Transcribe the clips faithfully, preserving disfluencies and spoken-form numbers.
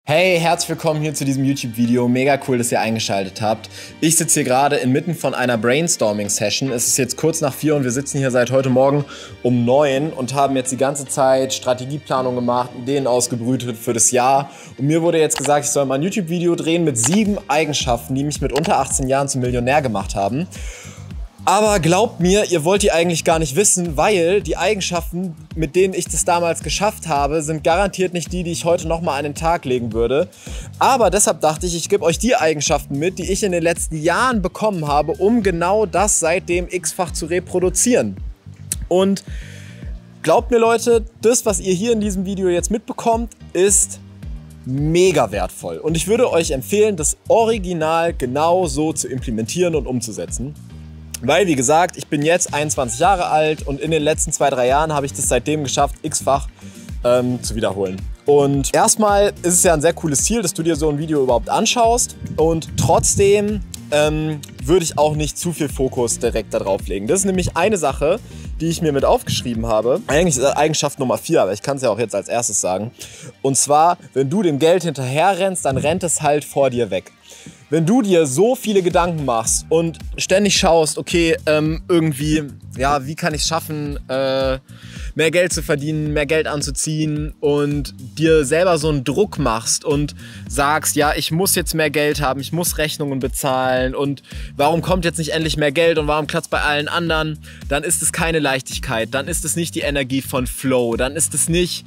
Hey, herzlich willkommen hier zu diesem YouTube-Video. Mega cool, dass ihr eingeschaltet habt. Ich sitze hier gerade inmitten von einer Brainstorming-Session. Es ist jetzt kurz nach vier und wir sitzen hier seit heute Morgen um neun und haben jetzt die ganze Zeit Strategieplanung gemacht, Ideen ausgebrütet für das Jahr. Und mir wurde jetzt gesagt, ich soll mal ein YouTube-Video drehen mit sieben Eigenschaften, die mich mit unter achtzehn Jahren zum Millionär gemacht haben. Aber glaubt mir, ihr wollt die eigentlich gar nicht wissen, weil die Eigenschaften, mit denen ich das damals geschafft habe, sind garantiert nicht die, die ich heute nochmal an den Tag legen würde. Aber deshalb dachte ich, ich gebe euch die Eigenschaften mit, die ich in den letzten Jahren bekommen habe, um genau das seitdem x-fach zu reproduzieren. Und glaubt mir Leute, das, was ihr hier in diesem Video jetzt mitbekommt, ist mega wertvoll. Und ich würde euch empfehlen, das Original genau so zu implementieren und umzusetzen. Weil, wie gesagt, ich bin jetzt einundzwanzig Jahre alt und in den letzten zwei, drei Jahren habe ich das seitdem geschafft, x-fach ähm, zu wiederholen. Und erstmal ist es ja ein sehr cooles Ziel, dass du dir so ein Video überhaupt anschaust. Und trotzdem ähm, würde ich auch nicht zu viel Fokus direkt darauf legen. Das ist nämlich eine Sache, die ich mir mit aufgeschrieben habe. Eigentlich ist Eigenschaft Nummer vier, aber ich kann es ja auch jetzt als erstes sagen. Und zwar, wenn du dem Geld hinterher rennst, dann rennt es halt vor dir weg. Wenn du dir so viele Gedanken machst und ständig schaust, okay, ähm, irgendwie, ja, wie kann ich es schaffen, äh, mehr Geld zu verdienen, mehr Geld anzuziehen und dir selber so einen Druck machst und sagst, ja, ich muss jetzt mehr Geld haben, ich muss Rechnungen bezahlen und warum kommt jetzt nicht endlich mehr Geld und warum klappt es bei allen anderen, dann ist es keine Leichtigkeit, dann ist es nicht die Energie von Flow, dann ist es nicht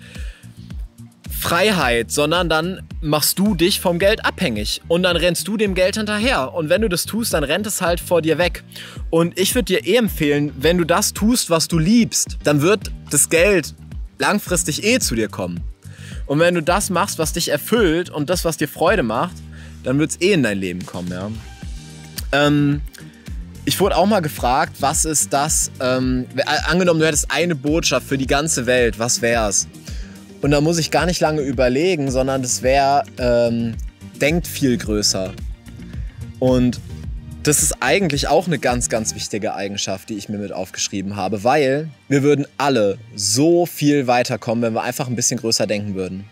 Freiheit, sondern dann machst du dich vom Geld abhängig und dann rennst du dem Geld hinterher und wenn du das tust, dann rennt es halt vor dir weg. Und ich würde dir eh empfehlen, wenn du das tust, was du liebst, dann wird das Geld langfristig eh zu dir kommen. Und wenn du das machst, was dich erfüllt und das, was dir Freude macht, dann wird es eh in dein Leben kommen. Ja? Ähm, ich wurde auch mal gefragt, was ist das, ähm, angenommen du hättest eine Botschaft für die ganze Welt, was wär's? Und da muss ich gar nicht lange überlegen, sondern das wäre, ähm, denkt viel größer. Und das ist eigentlich auch eine ganz, ganz wichtige Eigenschaft, die ich mir mit aufgeschrieben habe, weil wir würden alle so viel weiterkommen, wenn wir einfach ein bisschen größer denken würden.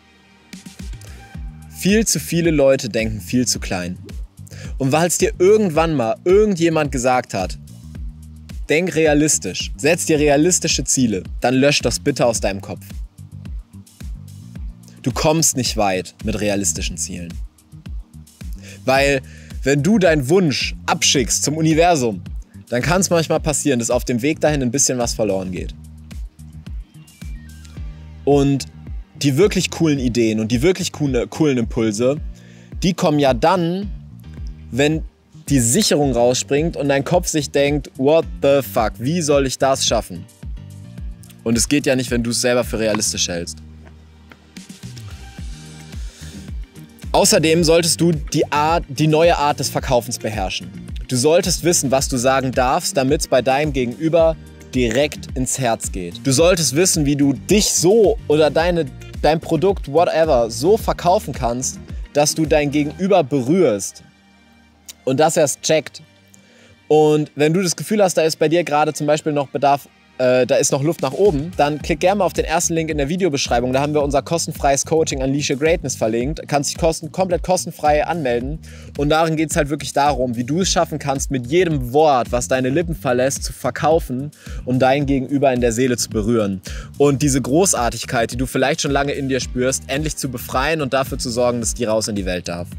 Viel zu viele Leute denken viel zu klein. Und weil es dir irgendwann mal irgendjemand gesagt hat, denk realistisch, setz dir realistische Ziele, dann lösch das bitte aus deinem Kopf. Du kommst nicht weit mit realistischen Zielen. Weil, wenn du deinen Wunsch abschickst zum Universum, dann kann es manchmal passieren, dass auf dem Weg dahin ein bisschen was verloren geht. Und die wirklich coolen Ideen und die wirklich coole, coolen Impulse, die kommen ja dann, wenn die Sicherung rausspringt und dein Kopf sich denkt, what the fuck, wie soll ich das schaffen? Und es geht ja nicht, wenn du es selber für realistisch hältst. Außerdem solltest du die, Art, die neue Art des Verkaufens beherrschen. Du solltest wissen, was du sagen darfst, damit es bei deinem Gegenüber direkt ins Herz geht. Du solltest wissen, wie du dich so oder deine, dein Produkt, whatever, so verkaufen kannst, dass du dein Gegenüber berührst und das erst checkt. Und wenn du das Gefühl hast, da ist bei dir gerade zum Beispiel noch Bedarf, Äh, da ist noch Luft nach oben, dann klick gerne mal auf den ersten Link in der Videobeschreibung. Da haben wir unser kostenfreies Coaching Unleash Your Greatness verlinkt. Du kannst dich kosten, komplett kostenfrei anmelden. Und darin geht es halt wirklich darum, wie du es schaffen kannst, mit jedem Wort, was deine Lippen verlässt, zu verkaufen und dein Gegenüber in der Seele zu berühren. Und diese Großartigkeit, die du vielleicht schon lange in dir spürst, endlich zu befreien und dafür zu sorgen, dass die raus in die Welt darf.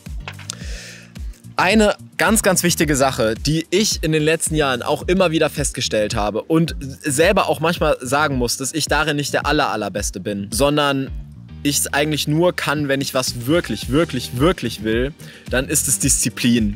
Eine ganz, ganz wichtige Sache, die ich in den letzten Jahren auch immer wieder festgestellt habe und selber auch manchmal sagen muss, dass ich darin nicht der aller, allerbeste bin, sondern ich es eigentlich nur kann, wenn ich was wirklich, wirklich, wirklich will, dann ist es Disziplin.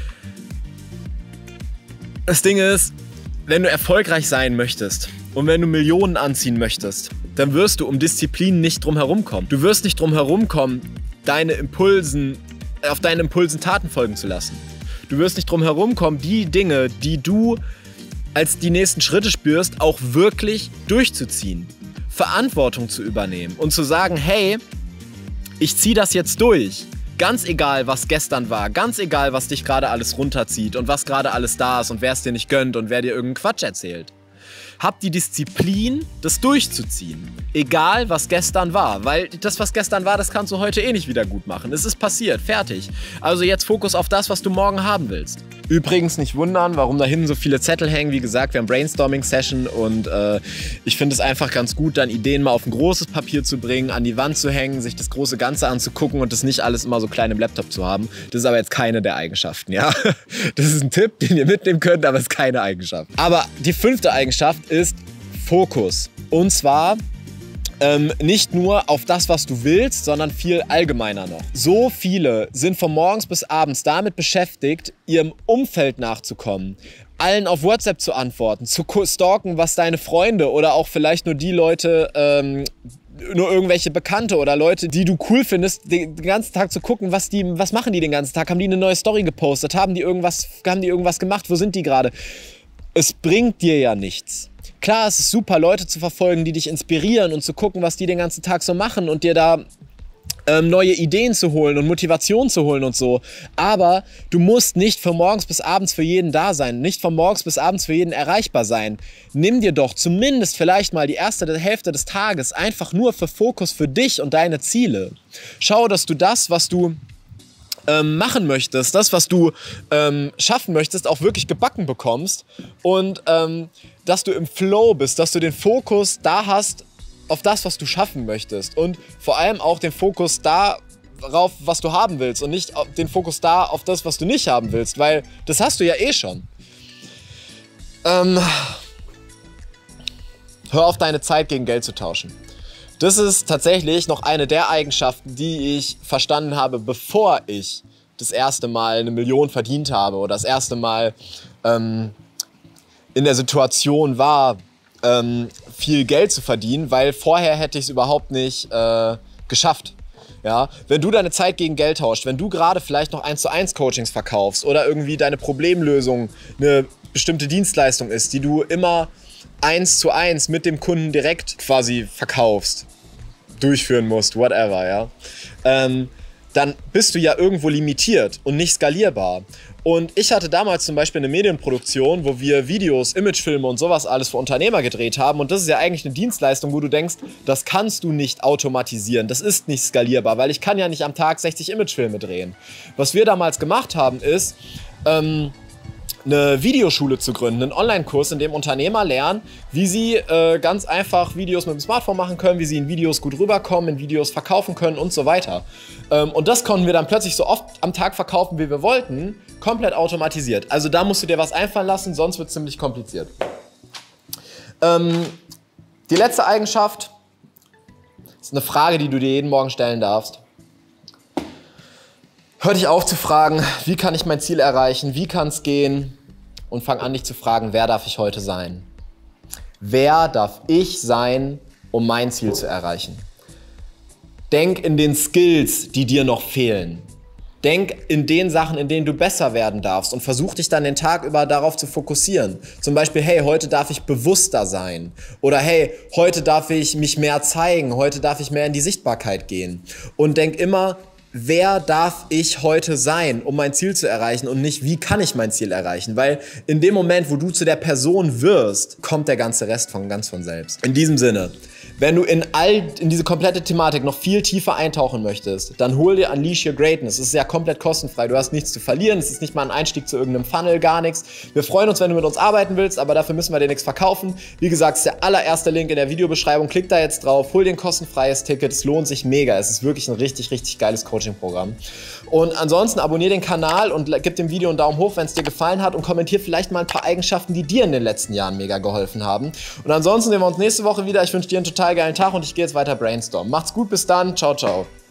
Das Ding ist, wenn du erfolgreich sein möchtest und wenn du Millionen anziehen möchtest, dann wirst du um Disziplin nicht drum herum kommen. Du wirst nicht drum herum kommen, deine Impulsen auf deinen Impulsen Taten folgen zu lassen. Du wirst nicht drum herum kommen, die Dinge, die du als die nächsten Schritte spürst, auch wirklich durchzuziehen. Verantwortung zu übernehmen und zu sagen, hey, ich ziehe das jetzt durch. Ganz egal, was gestern war, ganz egal, was dich gerade alles runterzieht und was gerade alles da ist und wer es dir nicht gönnt und wer dir irgendeinen Quatsch erzählt. hab die Disziplin, das durchzuziehen. Egal, was gestern war. Weil das, was gestern war, das kannst du heute eh nicht wieder gut machen. Es ist passiert, fertig. Also jetzt Fokus auf das, was du morgen haben willst. Übrigens nicht wundern, warum da hinten so viele Zettel hängen. Wie gesagt, wir haben Brainstorming-Session und äh, ich finde es einfach ganz gut, dann Ideen mal auf ein großes Papier zu bringen, an die Wand zu hängen, sich das große Ganze anzugucken und das nicht alles immer so klein im Laptop zu haben. Das ist aber jetzt keine der Eigenschaften, ja. Das ist ein Tipp, den ihr mitnehmen könnt, aber es ist keine Eigenschaft. Aber die fünfte Eigenschaft ist Fokus. Und zwar Ähm, nicht nur auf das, was du willst, sondern viel allgemeiner noch. So viele sind von morgens bis abends damit beschäftigt, ihrem Umfeld nachzukommen, allen auf WhatsApp zu antworten, zu stalken, was deine Freunde oder auch vielleicht nur die Leute, ähm, nur irgendwelche Bekannte oder Leute, die du cool findest, den ganzen Tag zu gucken, was, die, was machen die den ganzen Tag? Haben die eine neue Story gepostet? Haben die irgendwas, haben die irgendwas gemacht? Wo sind die gerade? Es bringt dir ja nichts. Klar, es ist super, Leute zu verfolgen, die dich inspirieren und zu gucken, was die den ganzen Tag so machen und dir da ähm, neue Ideen zu holen und Motivation zu holen und so. Aber du musst nicht von morgens bis abends für jeden da sein, nicht von morgens bis abends für jeden erreichbar sein. Nimm dir doch zumindest vielleicht mal die erste Hälfte des Tages einfach nur für Fokus für dich und deine Ziele. Schau, dass du das, was du Ähm, machen möchtest, das, was du ähm, schaffen möchtest, auch wirklich gebacken bekommst und ähm, dass du im Flow bist, dass du den Fokus da hast auf das, was du schaffen möchtest und vor allem auch den Fokus darauf, was du haben willst und nicht den Fokus da auf das, was du nicht haben willst, weil das hast du ja eh schon. Ähm, hör auf, deine Zeit gegen Geld zu tauschen. Das ist tatsächlich noch eine der Eigenschaften, die ich verstanden habe, bevor ich das erste Mal eine Million verdient habe oder das erste Mal ähm, in der Situation war, ähm, viel Geld zu verdienen, weil vorher hätte ich es überhaupt nicht äh, geschafft. Ja? Wenn du deine Zeit gegen Geld tauscht, wenn du gerade vielleicht noch eins zu eins Coachings verkaufst oder irgendwie deine Problemlösung eine bestimmte Dienstleistung ist, die du immer eins zu eins mit dem Kunden direkt quasi verkaufst, durchführen musst, whatever, ja, ähm, dann bist du ja irgendwo limitiert und nicht skalierbar. Und ich hatte damals zum Beispiel eine Medienproduktion, wo wir Videos, Imagefilme und sowas alles für Unternehmer gedreht haben. Und das ist ja eigentlich eine Dienstleistung, wo du denkst, das kannst du nicht automatisieren, das ist nicht skalierbar, weil ich kann ja nicht am Tag sechzig Imagefilme drehen. Was wir damals gemacht haben, ist, ähm, eine Videoschule zu gründen, einen Online-Kurs, in dem Unternehmer lernen, wie sie äh, ganz einfach Videos mit dem Smartphone machen können, wie sie in Videos gut rüberkommen, in Videos verkaufen können und so weiter. Ähm, und das konnten wir dann plötzlich so oft am Tag verkaufen, wie wir wollten, komplett automatisiert. Also da musst du dir was einfallen lassen, sonst wird es ziemlich kompliziert. Ähm, die letzte Eigenschaft ist eine Frage, die du dir jeden Morgen stellen darfst. Hör dich auf zu fragen, wie kann ich mein Ziel erreichen, wie kann es gehen und fang an, dich zu fragen, wer darf ich heute sein? Wer darf ich sein, um mein Ziel zu erreichen? Denk in den Skills, die dir noch fehlen. Denk in den Sachen, in denen du besser werden darfst und versuch dich dann den Tag über darauf zu fokussieren. Zum Beispiel, hey, heute darf ich bewusster sein. Oder hey, heute darf ich mich mehr zeigen, heute darf ich mehr in die Sichtbarkeit gehen. Und denk immer, wer darf ich heute sein, um mein Ziel zu erreichen und nicht, wie kann ich mein Ziel erreichen? Weil in dem Moment, wo du zu der Person wirst, kommt der ganze Rest von ganz von selbst. In diesem Sinne, wenn du in all in diese komplette Thematik noch viel tiefer eintauchen möchtest, dann hol dir Unleash Your Greatness. Es ist ja komplett kostenfrei. Du hast nichts zu verlieren. Es ist nicht mal ein Einstieg zu irgendeinem Funnel, gar nichts. Wir freuen uns, wenn du mit uns arbeiten willst, aber dafür müssen wir dir nichts verkaufen. Wie gesagt, es ist der allererste Link in der Videobeschreibung. Klick da jetzt drauf, hol dir ein kostenfreies Ticket. Es lohnt sich mega. Es ist wirklich ein richtig, richtig geiles Coaching-Programm. Und ansonsten abonniere den Kanal und gib dem Video einen Daumen hoch, wenn es dir gefallen hat und kommentier vielleicht mal ein paar Eigenschaften, die dir in den letzten Jahren mega geholfen haben. Und ansonsten sehen wir uns nächste Woche wieder. Ich wünsche dir einen total geilen Tag und ich gehe jetzt weiter brainstormen. Macht's gut, bis dann. Ciao, ciao.